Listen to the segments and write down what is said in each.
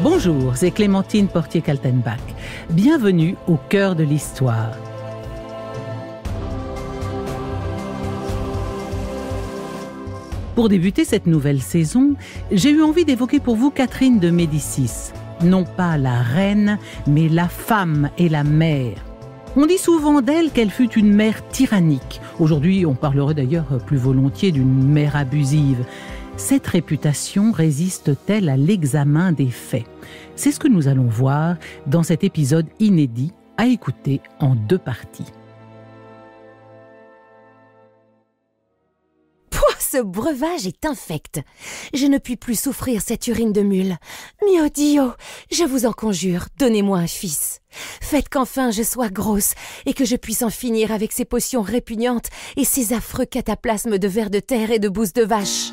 Bonjour, c'est Clémentine Portier-Kaltenbach. Bienvenue au cœur de l'histoire. Pour débuter cette nouvelle saison, j'ai eu envie d'évoquer pour vous Catherine de Médicis. Non pas la reine, mais la femme et la mère. On dit souvent d'elle qu'elle fut une mère tyrannique. Aujourd'hui, on parlerait d'ailleurs plus volontiers d'une mère abusive. Cette réputation résiste-t-elle à l'examen des faits ? C'est ce que nous allons voir dans cet épisode inédit à écouter en 2 parties. Pouah, ce breuvage est infect. Je ne puis plus souffrir cette urine de mule. Mio Dio, je vous en conjure, donnez-moi un fils. Faites qu'enfin je sois grosse et que je puisse en finir avec ces potions répugnantes et ces affreux cataplasmes de vers de terre et de bouse de vache.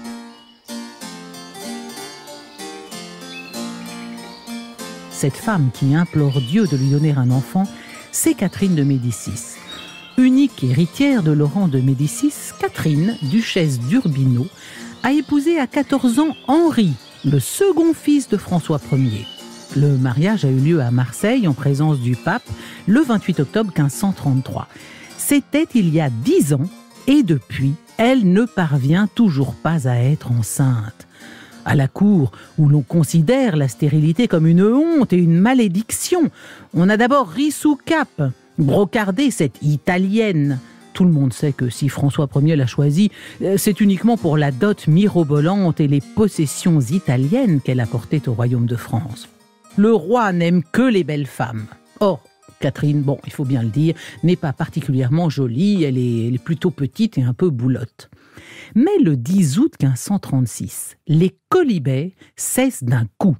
Cette femme qui implore Dieu de lui donner un enfant, c'est Catherine de Médicis. Unique héritière de Laurent de Médicis, Catherine, duchesse d'Urbino, a épousé à 14 ans Henri, le second fils de François Ier. Le mariage a eu lieu à Marseille en présence du pape le 28 octobre 1533. C'était il y a 10 ans et depuis, elle ne parvient toujours pas à être enceinte. À la cour, où l'on considère la stérilité comme une honte et une malédiction, on a d'abord ri sous cape, brocardé cette italienne. Tout le monde sait que si François Ier l'a choisie, c'est uniquement pour la dot mirobolante et les possessions italiennes qu'elle apportait au royaume de France. Le roi n'aime que les belles femmes. Or, Catherine, il faut bien le dire, n'est pas particulièrement jolie, elle est plutôt petite et un peu boulotte. Mais le 10 août 1536, les quolibets cessent d'un coup.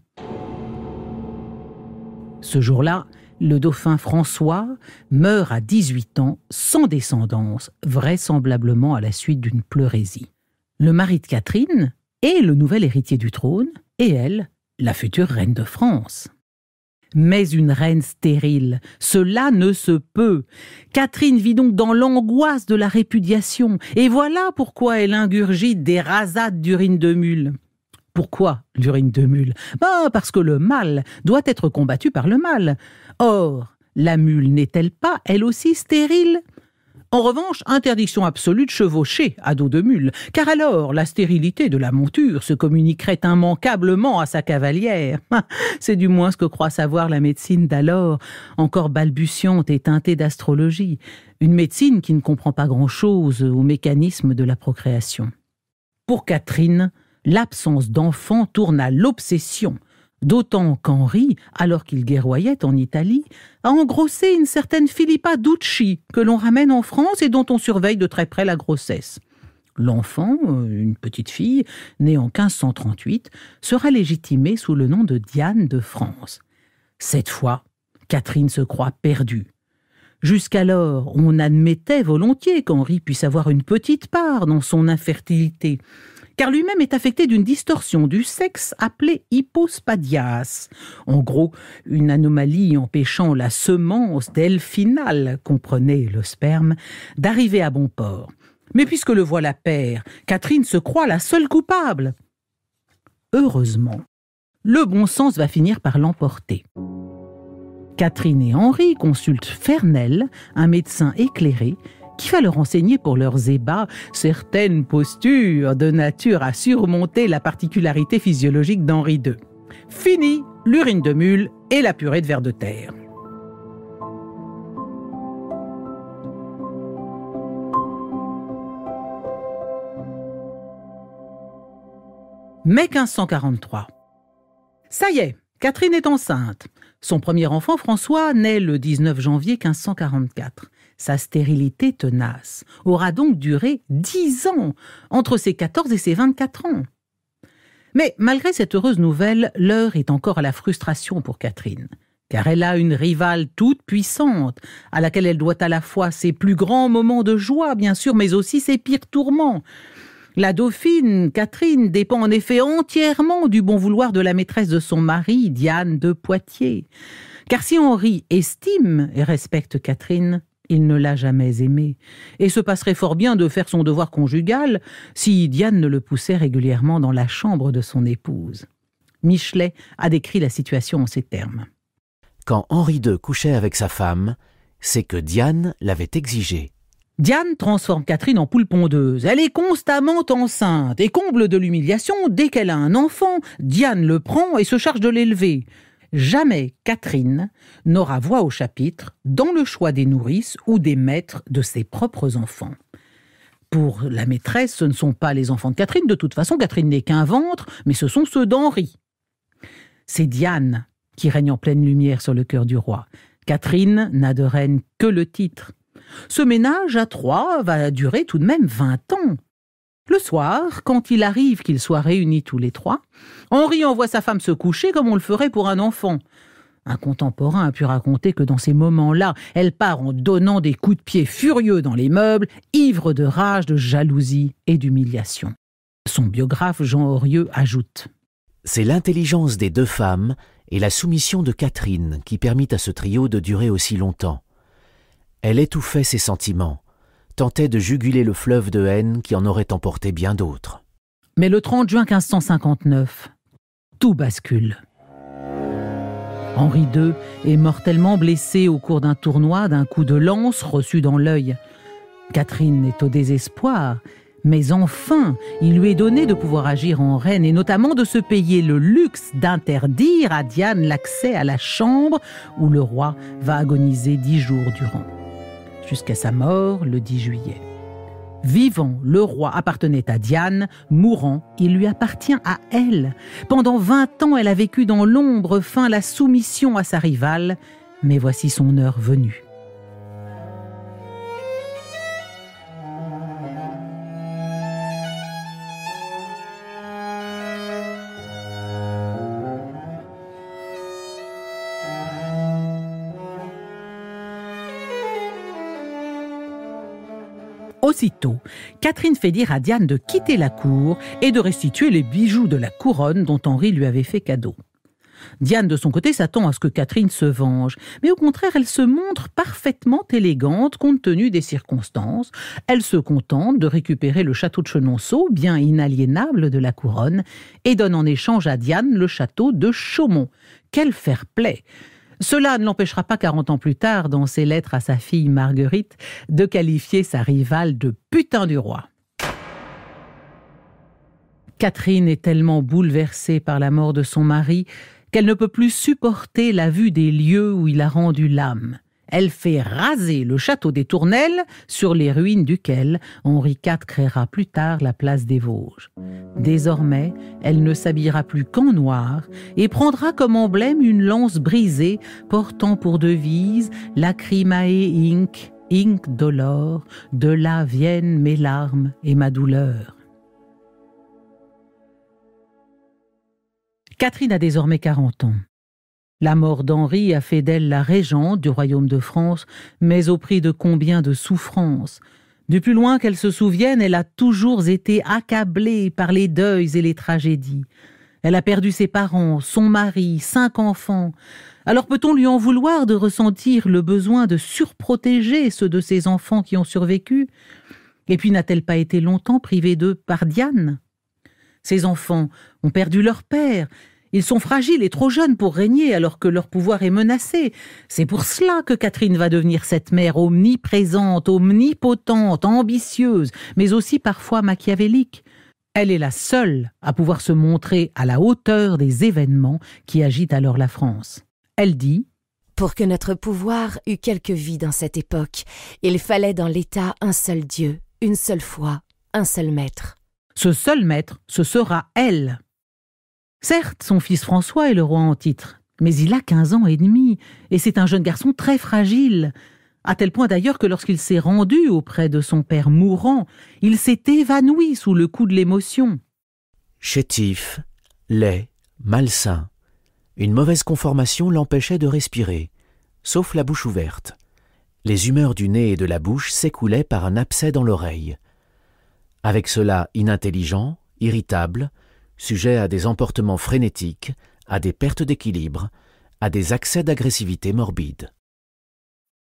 Ce jour-là, le dauphin François meurt à 18 ans, sans descendance, vraisemblablement à la suite d'une pleurésie. Le mari de Catherine est le nouvel héritier du trône, et elle, la future reine de France. Mais une reine stérile, cela ne se peut. Catherine vit donc dans l'angoisse de la répudiation. Et voilà pourquoi elle ingurgite des rasades d'urine de mule. Pourquoi l'urine de mule ? Parce que le mal doit être combattu par le mal. Or, la mule n'est-elle pas, elle aussi, stérile ? En revanche, interdiction absolue de chevaucher à dos de mule, car alors la stérilité de la monture se communiquerait immanquablement à sa cavalière. C'est du moins ce que croit savoir la médecine d'alors, encore balbutiante et teintée d'astrologie, une médecine qui ne comprend pas grand-chose au mécanisme de la procréation. Pour Catherine, l'absence d'enfant tourne à l'obsession, d'autant qu'Henri, alors qu'il guerroyait en Italie, a engrossé une certaine Filippa Ducci, que l'on ramène en France et dont on surveille de très près la grossesse. L'enfant, une petite fille, née en 1538, sera légitimée sous le nom de Diane de France. Cette fois, Catherine se croit perdue. Jusqu'alors, on admettait volontiers qu'Henri puisse avoir une petite part dans son infertilité, car lui-même est affecté d'une distorsion du sexe appelée hypospadias. En gros, une anomalie empêchant la semence delphinale, comprenez le sperme, d'arriver à bon port. Mais puisque le voilà père, Catherine se croit la seule coupable. Heureusement, le bon sens va finir par l'emporter. Catherine et Henri consultent Fernel, un médecin éclairé, qui va leur enseigner pour leurs ébats certaines postures de nature à surmonter la particularité physiologique d'Henri II. Fini l'urine de mule et la purée de vers de terre. Mai 1543. Ça y est, Catherine est enceinte. Son premier enfant, François, naît le 19 janvier 1544. Sa stérilité tenace aura donc duré 10 ans, entre ses 14 et ses 24 ans. Mais malgré cette heureuse nouvelle, l'heure est encore à la frustration pour Catherine, car elle a une rivale toute puissante, à laquelle elle doit à la fois ses plus grands moments de joie, bien sûr, mais aussi ses pires tourments. La dauphine, Catherine, dépend en effet entièrement du bon vouloir de la maîtresse de son mari, Diane de Poitiers. Car si Henri estime et respecte Catherine, il ne l'a jamais aimée, et se passerait fort bien de faire son devoir conjugal si Diane ne le poussait régulièrement dans la chambre de son épouse. Michelet a décrit la situation en ces termes. Quand Henri II couchait avec sa femme, c'est que Diane l'avait exigé. Diane transforme Catherine en poule pondeuse. Elle est constamment enceinte et comble de l'humiliation, dès qu'elle a un enfant, Diane le prend et se charge de l'élever. Jamais Catherine n'aura voix au chapitre dans le choix des nourrices ou des maîtres de ses propres enfants. Pour la maîtresse, ce ne sont pas les enfants de Catherine. De toute façon, Catherine n'est qu'un ventre, mais ce sont ceux d'Henri. C'est Diane qui règne en pleine lumière sur le cœur du roi. Catherine n'a de reine que le titre. Ce ménage à trois va durer tout de même 20 ans. Le soir, quand il arrive qu'ils soient réunis tous les trois, Henri envoie sa femme se coucher comme on le ferait pour un enfant. Un contemporain a pu raconter que dans ces moments-là, elle part en donnant des coups de pied furieux dans les meubles, ivre de rage, de jalousie et d'humiliation. Son biographe Jean Aurieux ajoute « C'est l'intelligence des deux femmes et la soumission de Catherine qui permit à ce trio de durer aussi longtemps. Elle étouffait ses sentiments, tentait de juguler le fleuve de haine qui en aurait emporté bien d'autres. » Mais le 30 juin 1559, tout bascule. Henri II est mortellement blessé au cours d'un tournoi d'un coup de lance reçu dans l'œil. Catherine est au désespoir, mais enfin, il lui est donné de pouvoir agir en reine et notamment de se payer le luxe d'interdire à Diane l'accès à la chambre où le roi va agoniser 10 jours durant, jusqu'à sa mort le 10 juillet. Vivant, le roi appartenait à Diane, mourant, il lui appartient à elle. Pendant 20 ans, elle a vécu dans l'ombre, feint la soumission à sa rivale, mais voici son heure venue. Aussitôt, Catherine fait dire à Diane de quitter la cour et de restituer les bijoux de la couronne dont Henri lui avait fait cadeau. Diane, de son côté, s'attend à ce que Catherine se venge, mais au contraire, elle se montre parfaitement élégante compte tenu des circonstances. Elle se contente de récupérer le château de Chenonceau, bien inaliénable de la couronne, et donne en échange à Diane le château de Chaumont. Quel fair-play! Cela ne l'empêchera pas 40 ans plus tard, dans ses lettres à sa fille Marguerite, de qualifier sa rivale de « putain du roi ». Catherine est tellement bouleversée par la mort de son mari qu'elle ne peut plus supporter la vue des lieux où il a rendu l'âme. Elle fait raser le château des Tournelles, sur les ruines duquel Henri IV créera plus tard la place des Vosges. Désormais, elle ne s'habillera plus qu'en noir et prendra comme emblème une lance brisée portant pour devise « Lacrimae inc, inc dolor, de là viennent mes larmes et ma douleur ». Catherine a désormais 40 ans. La mort d'Henri a fait d'elle la régente du royaume de France, mais au prix de combien de souffrances. Du plus loin qu'elle se souvienne, elle a toujours été accablée par les deuils et les tragédies. Elle a perdu ses parents, son mari, 5 enfants. Alors peut-on lui en vouloir de ressentir le besoin de surprotéger ceux de ses enfants qui ont survécu? Et puis n'a-t-elle pas été longtemps privée d'eux par Diane? Ses enfants ont perdu leur père. Ils sont fragiles et trop jeunes pour régner alors que leur pouvoir est menacé. C'est pour cela que Catherine va devenir cette mère omniprésente, omnipotente, ambitieuse, mais aussi parfois machiavélique. Elle est la seule à pouvoir se montrer à la hauteur des événements qui agitent alors la France. Elle dit « Pour que notre pouvoir eût quelque vie dans cette époque, il fallait dans l'État un seul Dieu, une seule foi, un seul maître. » Ce seul maître, ce sera elle. Certes, son fils François est le roi en titre, mais il a 15 ans et demi, et c'est un jeune garçon très fragile, à tel point d'ailleurs que lorsqu'il s'est rendu auprès de son père mourant, il s'est évanoui sous le coup de l'émotion. Chétif, laid, malsain, une mauvaise conformation l'empêchait de respirer, sauf la bouche ouverte. Les humeurs du nez et de la bouche s'écoulaient par un abcès dans l'oreille. Avec cela inintelligent, irritable, sujet à des emportements frénétiques, à des pertes d'équilibre, à des accès d'agressivité morbide.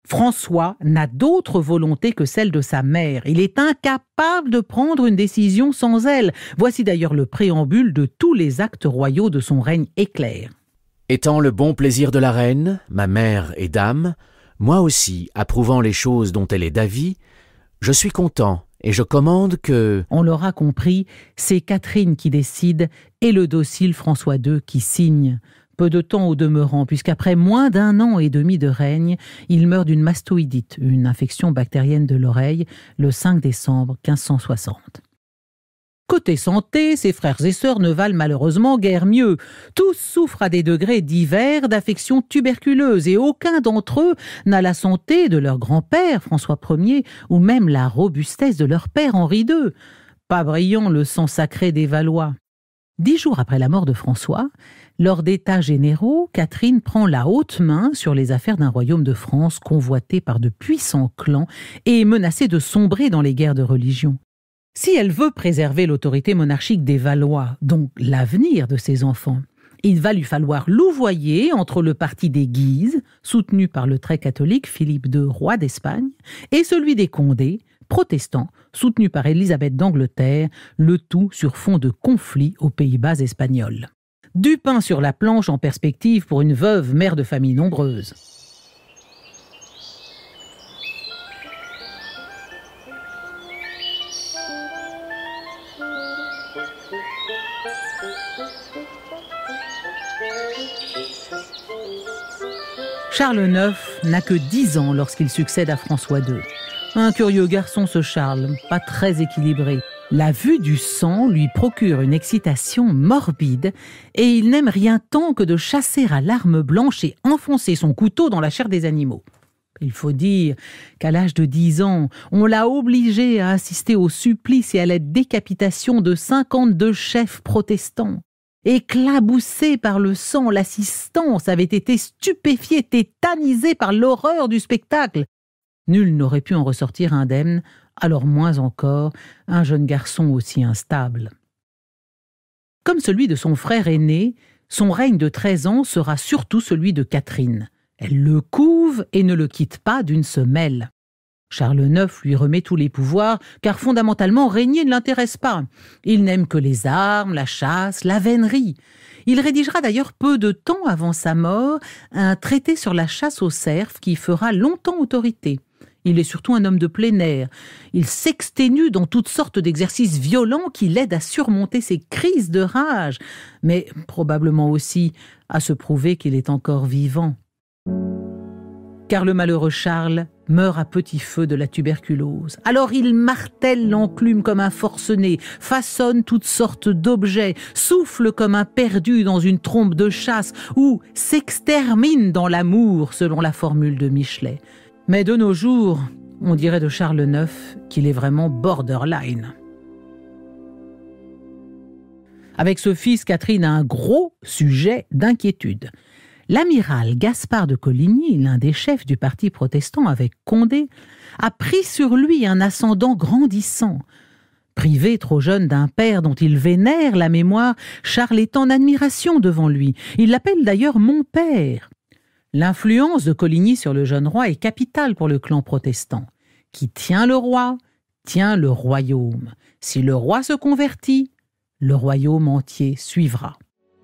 François n'a d'autre volonté que celle de sa mère. Il est incapable de prendre une décision sans elle. Voici d'ailleurs le préambule de tous les actes royaux de son règne éclair. Étant le bon plaisir de la reine, ma mère et dame, moi aussi, approuvant les choses dont elle est d'avis, je suis content et je commande que... On l'aura compris, c'est Catherine qui décide et le docile François II qui signe. Peu de temps au demeurant, puisqu'après moins d'1 an et demi de règne, il meurt d'une mastoïdite, une infection bactérienne de l'oreille, le 5 décembre 1560. Côté santé, ses frères et sœurs ne valent malheureusement guère mieux. Tous souffrent à des degrés divers d'affections tuberculeuses et aucun d'entre eux n'a la santé de leur grand-père, François Ier, ou même la robustesse de leur père, Henri II. Pas brillant le sang sacré des Valois. 10 jours après la mort de François, lors d'états généraux, Catherine prend la haute main sur les affaires d'un royaume de France convoité par de puissants clans et menacé de sombrer dans les guerres de religion. Si elle veut préserver l'autorité monarchique des Valois, donc l'avenir de ses enfants, il va lui falloir louvoyer entre le parti des Guises, soutenu par le très catholique Philippe II, roi d'Espagne, et celui des Condés, protestants, soutenu par Élisabeth d'Angleterre, le tout sur fond de conflits aux Pays-Bas espagnols. Du pain sur la planche en perspective pour une veuve mère de famille nombreuse. Charles IX n'a que 10 ans lorsqu'il succède à François II. Un curieux garçon ce Charles, pas très équilibré. La vue du sang lui procure une excitation morbide et il n'aime rien tant que de chasser à l'arme blanche et enfoncer son couteau dans la chair des animaux. Il faut dire qu'à l'âge de 10 ans, on l'a obligé à assister au supplice et à la décapitation de 52 chefs protestants. Éclaboussé par le sang, l'assistance avait été stupéfiée, tétanisée par l'horreur du spectacle. Nul n'aurait pu en ressortir indemne, alors moins encore un jeune garçon aussi instable. Comme celui de son frère aîné, son règne de 13 ans sera surtout celui de Catherine. Elle le couve et ne le quitte pas d'une semelle. Charles IX lui remet tous les pouvoirs, car fondamentalement régner ne l'intéresse pas. Il n'aime que les armes, la chasse, la vénerie. Il rédigera d'ailleurs peu de temps avant sa mort un traité sur la chasse aux cerfs qui fera longtemps autorité. Il est surtout un homme de plein air. Il s'exténue dans toutes sortes d'exercices violents qui l'aident à surmonter ses crises de rage, mais probablement aussi à se prouver qu'il est encore vivant. Car le malheureux Charles meurt à petit feu de la tuberculose. Alors il martèle l'enclume comme un forcené, façonne toutes sortes d'objets, souffle comme un perdu dans une trompe de chasse ou s'extermine dans l'amour, selon la formule de Michelet. Mais de nos jours, on dirait de Charles IX qu'il est vraiment borderline. Avec ce fils, Catherine a un gros sujet d'inquiétude. L'amiral Gaspard de Coligny, l'un des chefs du parti protestant avec Condé, a pris sur lui un ascendant grandissant. Privé trop jeune d'un père dont il vénère la mémoire, Charles est en admiration devant lui. Il l'appelle d'ailleurs « mon père ». L'influence de Coligny sur le jeune roi est capitale pour le clan protestant. Qui tient le roi, tient le royaume. Si le roi se convertit, le royaume entier suivra.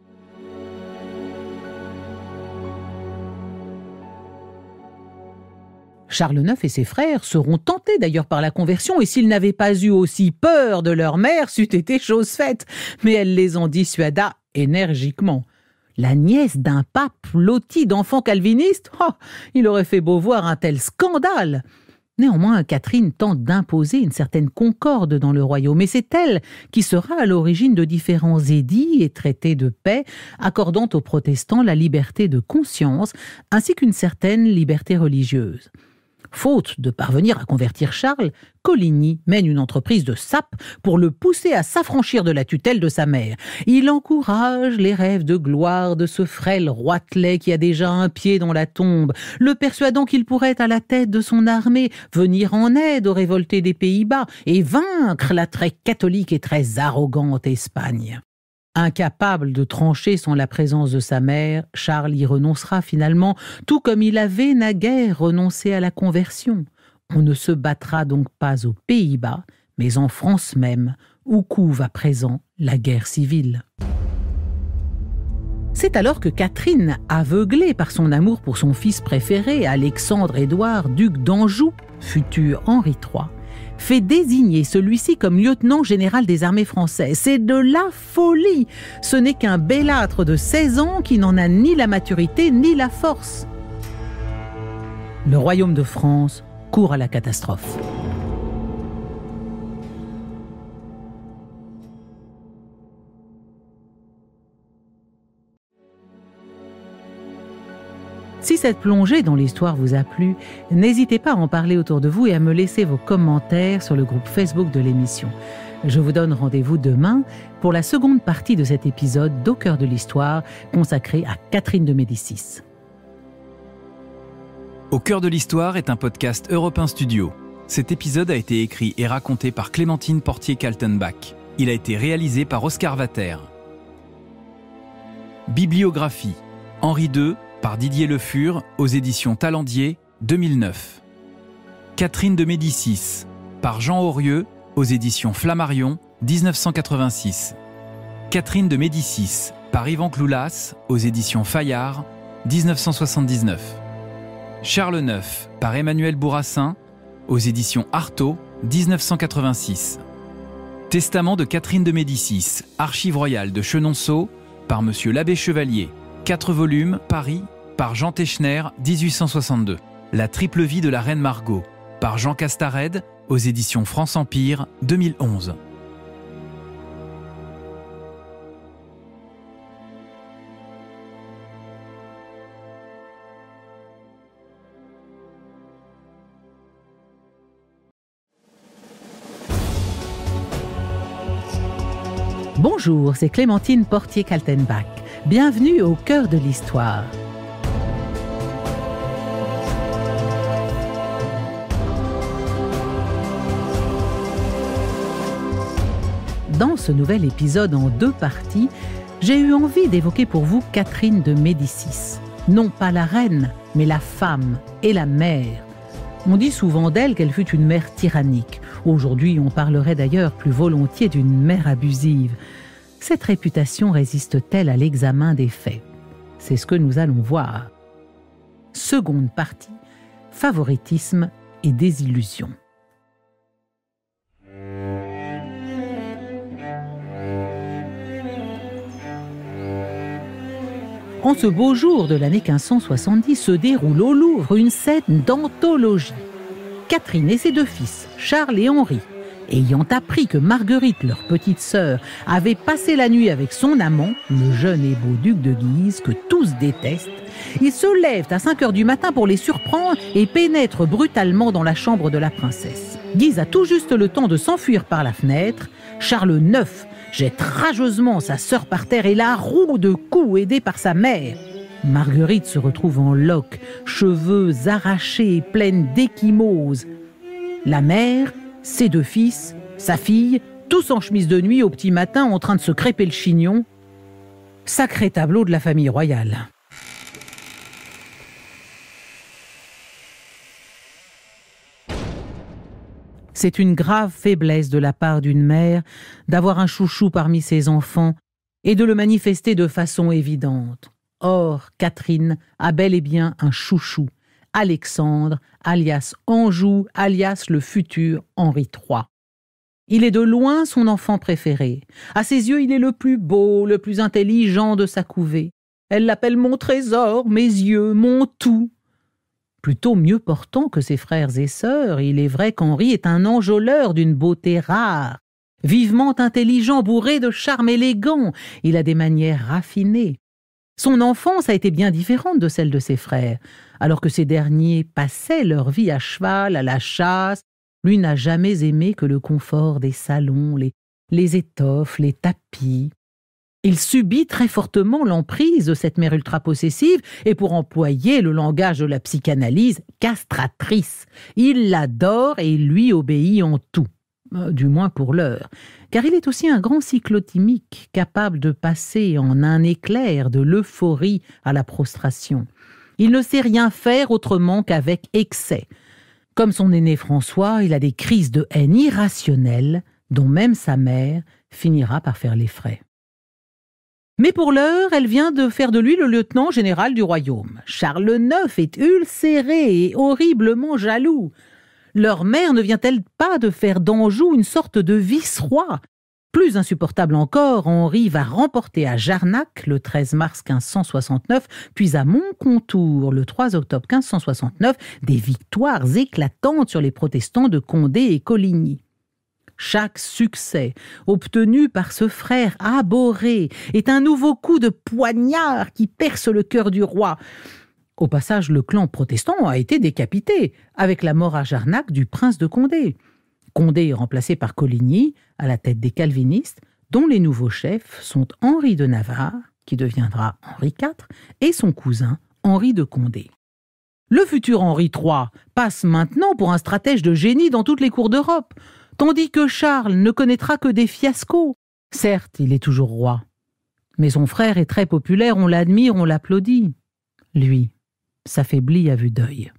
Charles IX et ses frères seront tentés d'ailleurs par la conversion, et s'ils n'avaient pas eu aussi peur de leur mère, c'eût été chose faite. Mais elle les en dissuada énergiquement. La nièce d'un pape loti d'enfants calvinistes, il aurait fait beau voir un tel scandale. Néanmoins, Catherine tente d'imposer une certaine concorde dans le royaume, et c'est elle qui sera à l'origine de différents édits et traités de paix, accordant aux protestants la liberté de conscience, ainsi qu'une certaine liberté religieuse. Faute de parvenir à convertir Charles, Coligny mène une entreprise de sape pour le pousser à s'affranchir de la tutelle de sa mère. Il encourage les rêves de gloire de ce frêle roitelet qui a déjà un pied dans la tombe, le persuadant qu'il pourrait, à la tête de son armée, venir en aide aux révoltés des Pays-Bas et vaincre la très catholique et très arrogante Espagne. Incapable de trancher sans la présence de sa mère, Charles y renoncera finalement, tout comme il avait naguère renoncé à la conversion. On ne se battra donc pas aux Pays-Bas, mais en France même, où couve à présent la guerre civile. C'est alors que Catherine, aveuglée par son amour pour son fils préféré, Alexandre-Édouard, duc d'Anjou, futur Henri III, fait désigner celui-ci comme lieutenant général des armées françaises. C'est de la folie. Ce n'est qu'un bellâtre de 16 ans qui n'en a ni la maturité ni la force. Le royaume de France court à la catastrophe. Si cette plongée dans l'histoire vous a plu, n'hésitez pas à en parler autour de vous et à me laisser vos commentaires sur le groupe Facebook de l'émission. Je vous donne rendez-vous demain pour la seconde partie de cet épisode d'Au cœur de l'histoire consacré à Catherine de Médicis. Au cœur de l'histoire est un podcast Europe 1 Studio. Cet épisode a été écrit et raconté par Clémentine Portier-Kaltenbach. Il a été réalisé par Oscar Vater. Bibliographie Henri II par Didier Le Fur aux éditions Talendier, 2009. Catherine de Médicis par Jean Aurieux aux éditions Flammarion, 1986. Catherine de Médicis par Yvan Cloulas aux éditions Fayard, 1979. Charles IX par Emmanuel Bourassin aux éditions Artaud, 1986. Testament de Catherine de Médicis, Archives royales de Chenonceau par Monsieur l'abbé Chevalier, 4 volumes, Paris, par Jean Techner, 1862. La triple vie de la reine Margot, par Jean Castared, aux éditions France Empire, 2011. Bonjour, c'est Clémentine Portier-Kaltenbach. Bienvenue au cœur de l'histoire. Dans ce nouvel épisode en 2 parties, j'ai eu envie d'évoquer pour vous Catherine de Médicis. Non pas la reine, mais la femme et la mère. On dit souvent d'elle qu'elle fut une mère tyrannique. Aujourd'hui, on parlerait d'ailleurs plus volontiers d'une mère abusive. Cette réputation résiste-t-elle à l'examen des faits ? C'est ce que nous allons voir. Seconde partie, favoritisme et désillusion. En ce beau jour de l'année 1570 se déroule au Louvre une scène d'anthologie. Catherine et ses 2 fils, Charles et Henri, ayant appris que Marguerite, leur petite sœur, avait passé la nuit avec son amant, le jeune et beau duc de Guise, que tous détestent, ils se lèvent à 5 heures du matin pour les surprendre et pénètrent brutalement dans la chambre de la princesse. Guise a tout juste le temps de s'enfuir par la fenêtre. Charles IX jette rageusement sa sœur par terre et la roue de coups aidée par sa mère. Marguerite se retrouve en loques, cheveux arrachés et pleine d'échymoses. La mère, ses 2 fils, sa fille, tous en chemise de nuit au petit matin en train de se crêper le chignon. Sacré tableau de la famille royale. C'est une grave faiblesse de la part d'une mère d'avoir un chouchou parmi ses enfants et de le manifester de façon évidente. Or, Catherine a bel et bien un chouchou, Alexandre, alias Anjou, alias le futur Henri III. Il est de loin son enfant préféré. À ses yeux, il est le plus beau, le plus intelligent de sa couvée. Elle l'appelle mon trésor, mes yeux, mon tout. Plutôt mieux portant que ses frères et sœurs, il est vrai qu'Henri est un enjôleur d'une beauté rare. Vivement intelligent, bourré de charme élégant, il a des manières raffinées. Son enfance a été bien différente de celle de ses frères. Alors que ces derniers passaient leur vie à cheval, à la chasse, lui n'a jamais aimé que le confort des salons, les étoffes, les tapis. Il subit très fortement l'emprise de cette mère ultra-possessive et, pour employer le langage de la psychanalyse, castratrice. Il l'adore et il lui obéit en tout. du moins pour l'heure, car il est aussi un grand cyclotimique, capable de passer en un éclair de l'euphorie à la prostration. Il ne sait rien faire autrement qu'avec excès. Comme son aîné François, il a des crises de haine irrationnelles, dont même sa mère finira par faire les frais. Mais pour l'heure, elle vient de faire de lui le lieutenant général du royaume. Charles IX est ulcéré et horriblement jaloux. Leur mère ne vient-elle pas de faire d'Anjou une sorte de vice-roi? Plus insupportable encore, Henri va remporter à Jarnac le 13 mars 1569, puis à Moncontour le 3 octobre 1569, des victoires éclatantes sur les protestants de Condé et Coligny. Chaque succès obtenu par ce frère abhorré est un nouveau coup de poignard qui perce le cœur du roi. Au passage, le clan protestant a été décapité, avec la mort à Jarnac du prince de Condé. Condé est remplacé par Coligny, à la tête des calvinistes, dont les nouveaux chefs sont Henri de Navarre, qui deviendra Henri IV, et son cousin Henri de Condé. Le futur Henri III passe maintenant pour un stratège de génie dans toutes les cours d'Europe, tandis que Charles ne connaîtra que des fiascos. Certes, il est toujours roi, mais son frère est très populaire, on l'admire, on l'applaudit. Lui s'affaiblit à vue d'œil.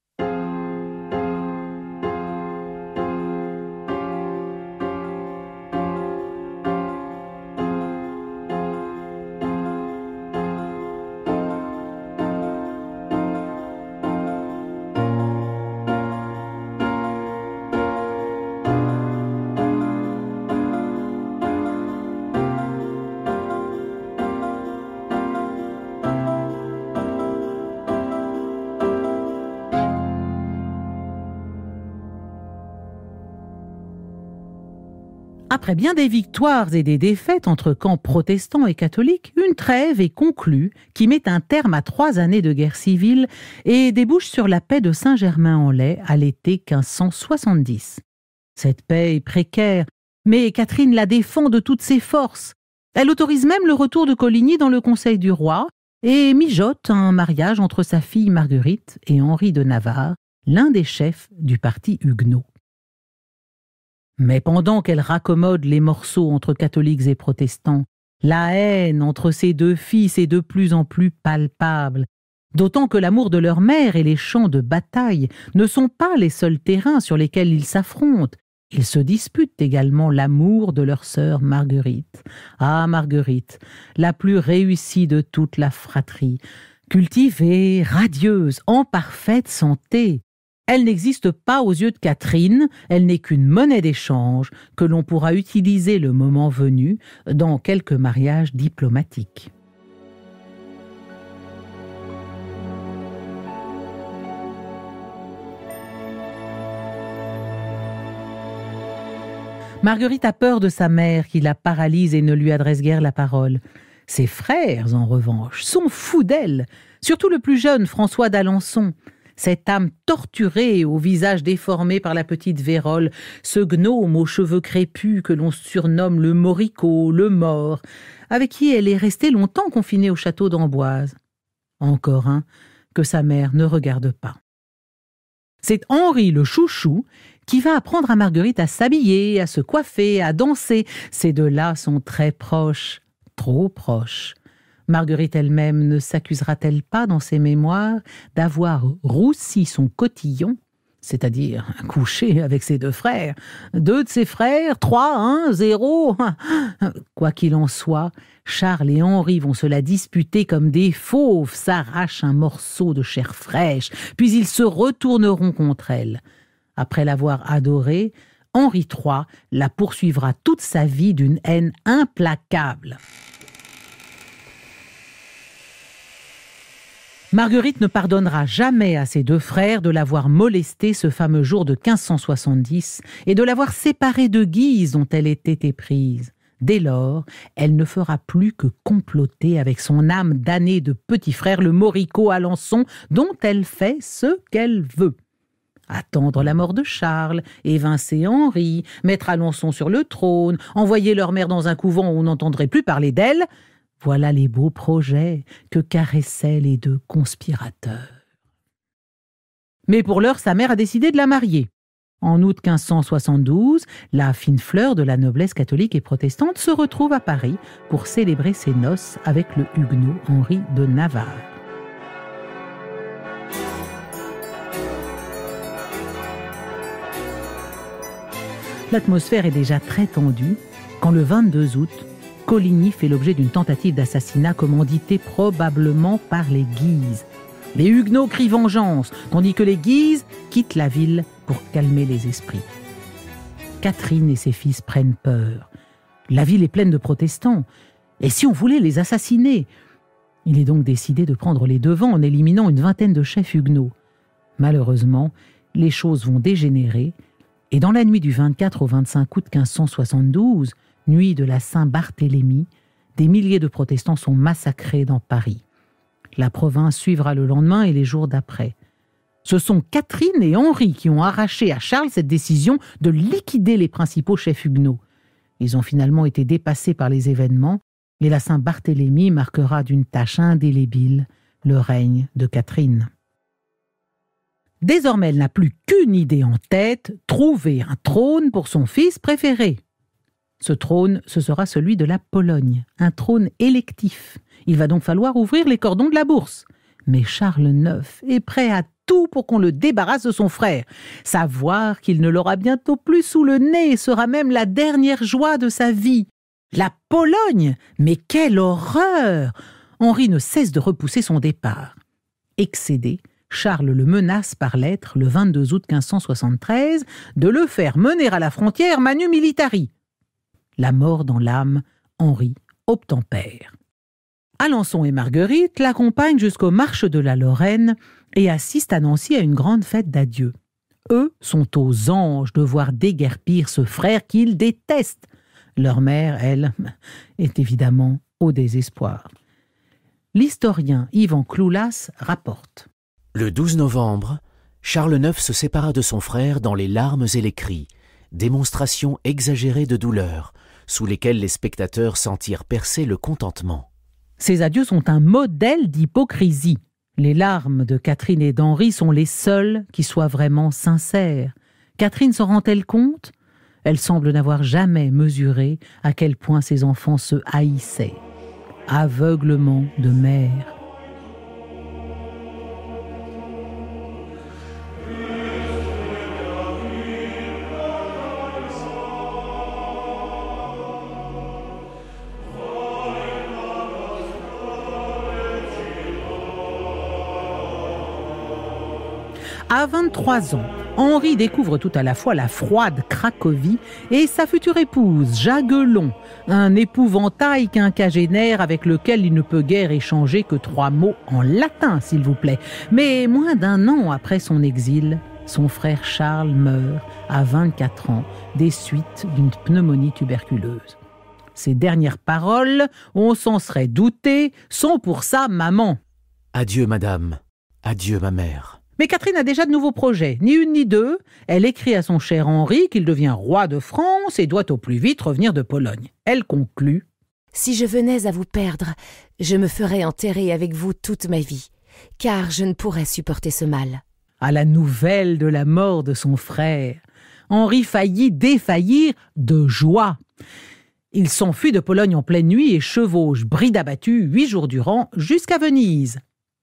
Après bien des victoires et des défaites entre camps protestants et catholiques, une trêve est conclue qui met un terme à 3 années de guerre civile et débouche sur la paix de Saint-Germain-en-Laye à l'été 1570. Cette paix est précaire, mais Catherine la défend de toutes ses forces. Elle autorise même le retour de Coligny dans le conseil du roi et mijote un mariage entre sa fille Marguerite et Henri de Navarre, l'un des chefs du parti huguenot. Mais pendant qu'elle raccommode les morceaux entre catholiques et protestants, la haine entre ces deux fils est de plus en plus palpable, d'autant que l'amour de leur mère et les champs de bataille ne sont pas les seuls terrains sur lesquels ils s'affrontent. Ils se disputent également l'amour de leur sœur Marguerite. Ah, Marguerite, la plus réussie de toute la fratrie, cultivée, radieuse, en parfaite santé. Elle n'existe pas aux yeux de Catherine, elle n'est qu'une monnaie d'échange que l'on pourra utiliser le moment venu dans quelques mariages diplomatiques. Marguerite a peur de sa mère qui la paralyse et ne lui adresse guère la parole. Ses frères, en revanche, sont fous d'elle, surtout le plus jeune, François d'Alençon. Cette âme torturée, au visage déformé par la petite vérole, ce gnome aux cheveux crépus que l'on surnomme le moricaud, le mort, avec qui elle est restée longtemps confinée au château d'Amboise. Encore un que sa mère ne regarde pas. C'est Henri le chouchou qui va apprendre à Marguerite à s'habiller, à se coiffer, à danser. Ces deux-là sont très proches, trop proches. Marguerite elle-même ne s'accusera-t-elle pas dans ses mémoires d'avoir roussi son cotillon, c'est-à-dire couché avec ses 2 frères, 2 de ses frères, 3, 1, 0. Quoi qu'il en soit, Charles et Henri vont se la disputer comme des fauves s'arrachent un morceau de chair fraîche, puis ils se retourneront contre elle. Après l'avoir adorée, Henri III la poursuivra toute sa vie d'une haine implacable. Marguerite ne pardonnera jamais à ses 2 frères de l'avoir molesté ce fameux jour de 1570 et de l'avoir séparée de Guise dont elle était éprise. Dès lors, elle ne fera plus que comploter avec son âme damnée de petit frère le moricaud Alençon dont elle fait ce qu'elle veut. Attendre la mort de Charles, évincer Henri, mettre Alençon sur le trône, envoyer leur mère dans un couvent où on n'entendrait plus parler d'elle, voilà les beaux projets que caressaient les 2 conspirateurs. Mais pour l'heure, sa mère a décidé de la marier. En août 1572, la fine fleur de la noblesse catholique et protestante se retrouve à Paris pour célébrer ses noces avec le huguenot Henri de Navarre. L'atmosphère est déjà très tendue quand le 22 août, Coligny fait l'objet d'une tentative d'assassinat commanditée probablement par les Guises. Les Huguenots crient vengeance, tandis que les Guises quittent la ville pour calmer les esprits. Catherine et ses fils prennent peur. La ville est pleine de protestants. Et si on voulait les assassiner? Il est donc décidé de prendre les devants en éliminant une vingtaine de chefs huguenots. Malheureusement, les choses vont dégénérer et dans la nuit du 24 au 25 août 1572, nuit de la Saint-Barthélemy, des milliers de protestants sont massacrés dans Paris. La province suivra le lendemain et les jours d'après. Ce sont Catherine et Henri qui ont arraché à Charles cette décision de liquider les principaux chefs huguenots. Ils ont finalement été dépassés par les événements et la Saint-Barthélemy marquera d'une tache indélébile le règne de Catherine. Désormais, elle n'a plus qu'une idée en tête, trouver un trône pour son fils préféré. Ce trône, ce sera celui de la Pologne, un trône électif. Il va donc falloir ouvrir les cordons de la bourse. Mais Charles IX est prêt à tout pour qu'on le débarrasse de son frère. Savoir qu'il ne l'aura bientôt plus sous le nez sera même la dernière joie de sa vie. La Pologne! Mais quelle horreur! Henri ne cesse de repousser son départ. Excédé, Charles le menace par lettre le 22 août 1573 de le faire mener à la frontière manu militari. La mort dans l'âme, Henri obtempère. Alençon et Marguerite l'accompagnent jusqu'aux marches de la Lorraine et assistent à Nancy à une grande fête d'adieu. Eux sont aux anges de voir déguerpir ce frère qu'ils détestent. Leur mère, elle, est évidemment au désespoir. L'historien Yvan Cloulas rapporte. Le 12 novembre, Charles IX se sépara de son frère dans les larmes et les cris, démonstration exagérée de douleur, sous lesquelles les spectateurs sentirent percer le contentement. Ces adieux sont un modèle d'hypocrisie. Les larmes de Catherine et d'Henri sont les seules qui soient vraiment sincères. Catherine s'en rend-elle compte? Elle semble n'avoir jamais mesuré à quel point ses enfants se haïssaient. Aveuglement de mère. À 23 ans, Henri découvre tout à la fois la froide Cracovie et sa future épouse, Jaguelon, un épouvantail quinquagénaire avec lequel il ne peut guère échanger que 3 mots en latin, s'il vous plaît. Mais moins d'1 an après son exil, son frère Charles meurt à 24 ans des suites d'une pneumonie tuberculeuse. Ses dernières paroles, on s'en serait douté, sont pour sa maman. « Adieu, madame. Adieu, ma mère. » Mais Catherine a déjà de nouveaux projets, ni une ni deux. Elle écrit à son cher Henri qu'il devient roi de France et doit au plus vite revenir de Pologne. Elle conclut « Si je venais à vous perdre, je me ferais enterrer avec vous toute ma vie, car je ne pourrais supporter ce mal. » À la nouvelle de la mort de son frère, Henri faillit défaillir de joie. Il s'enfuit de Pologne en pleine nuit et chevauche, bride abattue, 8 jours durant, jusqu'à Venise.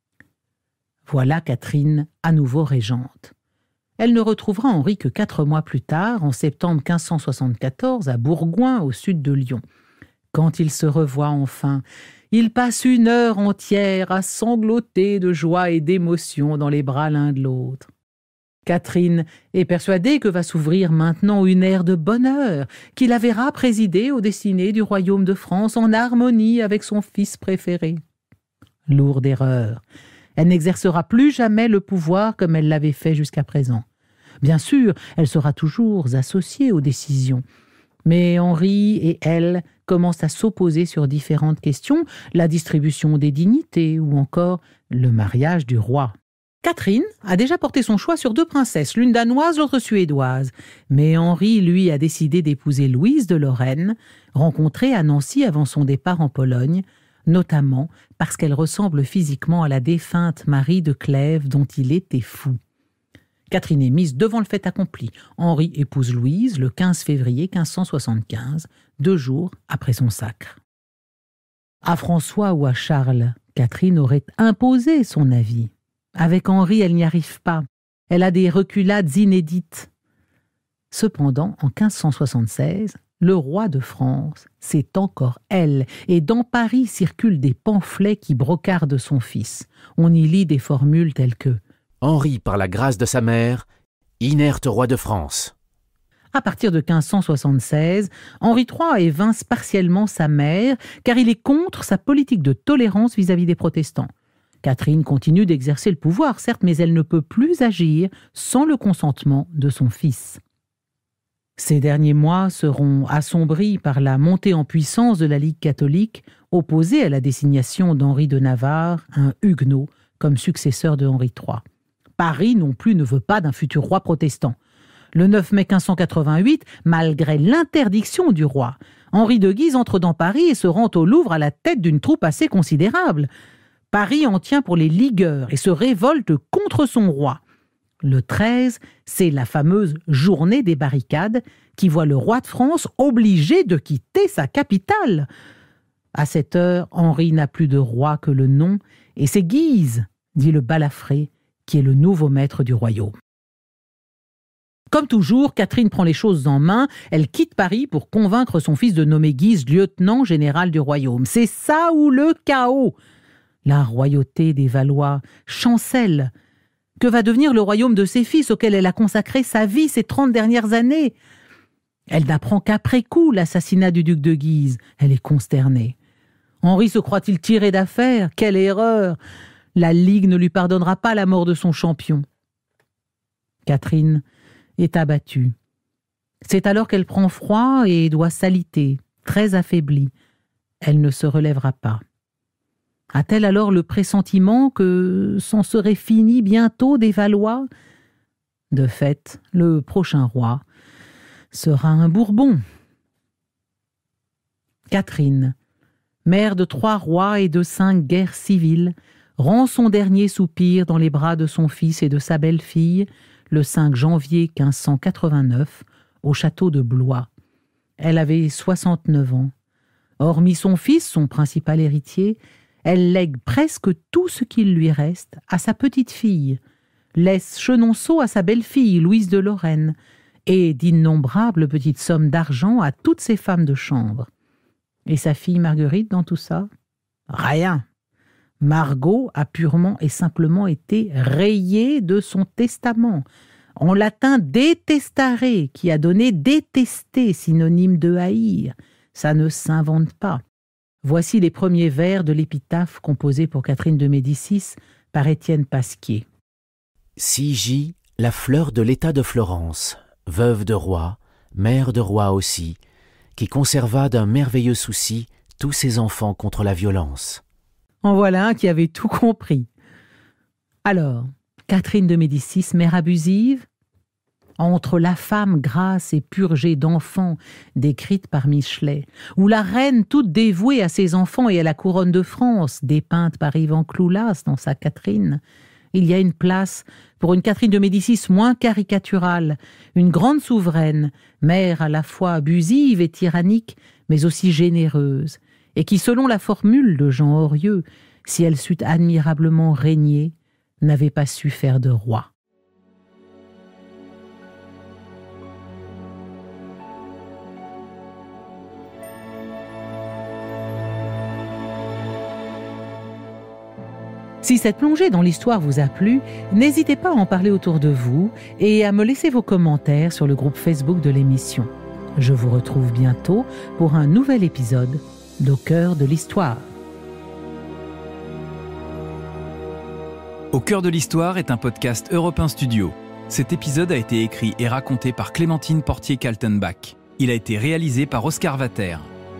Voilà Catherine à nouveau régente. Elle ne retrouvera Henri que 4 mois plus tard, en septembre 1574, à Bourgoin, au sud de Lyon. Quand ils se revoient enfin, ils passent 1 heure entière à sangloter de joie et d'émotion dans les bras l'un de l'autre. Catherine est persuadée que va s'ouvrir maintenant une ère de bonheur, qui la verra présider aux destinées du royaume de France en harmonie avec son fils préféré. Lourde erreur. Elle n'exercera plus jamais le pouvoir comme elle l'avait fait jusqu'à présent. Bien sûr, elle sera toujours associée aux décisions. Mais Henri et elle commencent à s'opposer sur différentes questions, la distribution des dignités ou encore le mariage du roi. Catherine a déjà porté son choix sur 2 princesses, l'une danoise, l'autre suédoise. Mais Henri, lui, a décidé d'épouser Louise de Lorraine, rencontrée à Nancy avant son départ en Pologne, notamment parce qu'elle ressemble physiquement à la défunte Marie de Clèves dont il était fou. Catherine est mise devant le fait accompli. Henri épouse Louise le 15 février 1575, 2 jours après son sacre. À François ou à Charles, Catherine aurait imposé son avis. Avec Henri, elle n'y arrive pas. Elle a des reculades inédites. Cependant, en 1576, le roi de France, c'est encore elle, et dans Paris circulent des pamphlets qui brocardent son fils. On y lit des formules telles que « Henri, par la grâce de sa mère, inerte roi de France ». À partir de 1576, Henri III évince partiellement sa mère, car il est contre sa politique de tolérance vis-à-vis des protestants. Catherine continue d'exercer le pouvoir, certes, mais elle ne peut plus agir sans le consentement de son fils. Ces derniers mois seront assombris par la montée en puissance de la Ligue catholique, opposée à la désignation d'Henri de Navarre, un huguenot, comme successeur de Henri III. Paris non plus ne veut pas d'un futur roi protestant. Le 9 mai 1588, malgré l'interdiction du roi, Henri de Guise entre dans Paris et se rend au Louvre à la tête d'une troupe assez considérable. Paris en tient pour les ligueurs et se révolte contre son roi. Le 13, c'est la fameuse journée des barricades qui voit le roi de France obligé de quitter sa capitale. À cette heure, Henri n'a plus de roi que le nom, et c'est Guise, dit le Balafré, qui est le nouveau maître du royaume. Comme toujours, Catherine prend les choses en main, elle quitte Paris pour convaincre son fils de nommer Guise lieutenant général du royaume. C'est ça ou le chaos. La royauté des Valois chancelle. Que va devenir le royaume de ses fils auquel elle a consacré sa vie ces 30 dernières années? Elle n'apprend qu'après coup l'assassinat du duc de Guise. Elle est consternée. Henri se croit-il tiré d'affaire? Quelle erreur! La Ligue ne lui pardonnera pas la mort de son champion. Catherine est abattue. C'est alors qu'elle prend froid et doit s'aliter, très affaiblie. Elle ne se relèvera pas. A-t-elle alors le pressentiment que c'en serait fini bientôt des Valois? De fait, le prochain roi sera un Bourbon. Catherine, mère de 3 rois et de 5 guerres civiles, rend son dernier soupir dans les bras de son fils et de sa belle-fille le 5 janvier 1589 au château de Blois. Elle avait 69 ans. Hormis son fils, son principal héritier, elle lègue presque tout ce qu'il lui reste à sa petite-fille, laisse Chenonceau à sa belle-fille, Louise de Lorraine, et d'innombrables petites sommes d'argent à toutes ses femmes de chambre. Et sa fille Marguerite dans tout ça? Rien. Margot a purement et simplement été rayée de son testament. En latin, détestare, qui a donné détester, synonyme de haïr. Ça ne s'invente pas. Voici les premiers vers de l'épitaphe composée pour Catherine de Médicis par Étienne Pasquier. Si gît la fleur de l'état de Florence, veuve de roi, mère de roi aussi, qui conserva d'un merveilleux souci tous ses enfants contre la violence. En voilà un qui avait tout compris. Alors, Catherine de Médicis, mère abusive? Entre la femme grasse et purgée d'enfants décrite par Michelet, ou la reine toute dévouée à ses enfants et à la couronne de France, dépeinte par Yvan Cloulas dans sa Catherine, il y a une place pour une Catherine de Médicis moins caricaturale, une grande souveraine, mère à la fois abusive et tyrannique, mais aussi généreuse, et qui, selon la formule de Jean Aurieux, si elle sut admirablement régner, n'avait pas su faire de roi. Si cette plongée dans l'histoire vous a plu, n'hésitez pas à en parler autour de vous et à me laisser vos commentaires sur le groupe Facebook de l'émission. Je vous retrouve bientôt pour un nouvel épisode d'Au cœur de l'histoire. Au cœur de l'histoire est un podcast Europe 1 Studio. Cet épisode a été écrit et raconté par Clémentine Portier-Kaltenbach. Il a été réalisé par Oscar Vater.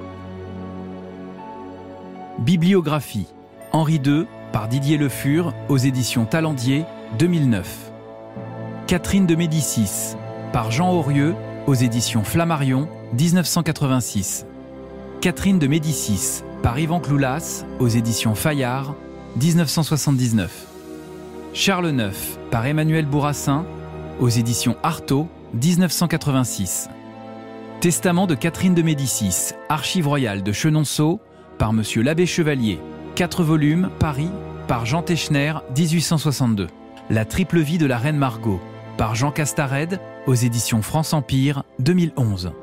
Bibliographie Henri II par Didier Le Fur aux éditions Talendier, 2009. Catherine de Médicis par Jean Aurieux aux éditions Flammarion, 1986. Catherine de Médicis par Yvan Cloulas aux éditions Fayard, 1979. Charles IX par Emmanuel Bourassin, aux éditions Artaud, 1986. Testament de Catherine de Médicis, Archives royales de Chenonceau, par Monsieur l'abbé Chevalier, 4 volumes, Paris, par Jean Techner, 1862. La triple vie de la reine Margot, par Jean Castared, aux éditions France Empire, 2011.